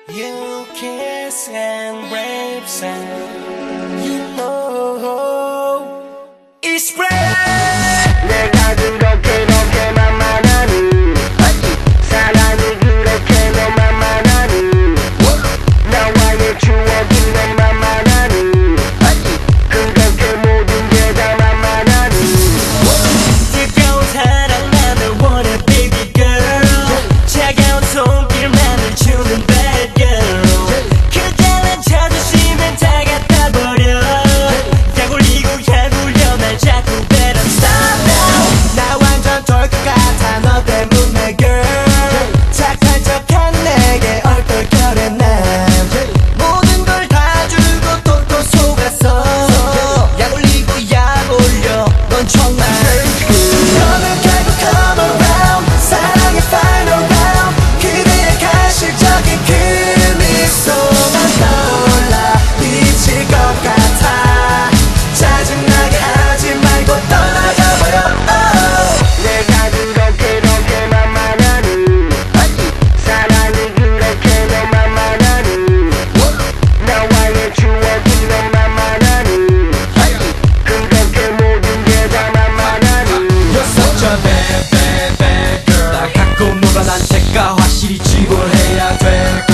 You kiss and rape sound. You know it's brave. 내가 그렇게 너만 하니 사랑이 그렇게 너만 하니 나와의 추억이 너만 하니 그렇게 모든 게 다 나만 하니 뜨거운 사랑 나를 원해 baby girl 차가운 손길만을 주는 bad girl 그대는 자존심은 다 갖다 버려 약 올리고 약 올려 날 자꾸 better stop now 나 완전 돌 것 같아 너 때문에 girl 착한 척한 내게 얼떨결에 난 모든 걸 다 주고 똘똘 속았어 약 올리고 약 올려 넌 정말 너는 결국 come around 사랑의 final round 그대의 가실적인 그 미소만 떠올라 미칠 것 같아 짜증나게 하지 말고 떠나가버려 내가 그렇게 너만 하니 사랑이 그렇게 너만 하니 나와의 추억이 너만 하니 그렇게 모든 게 다 나만 하니 You're such a bad, bad, bad girl 날 갖고 놀아 난 색깔 확실히 지불해야 될 걸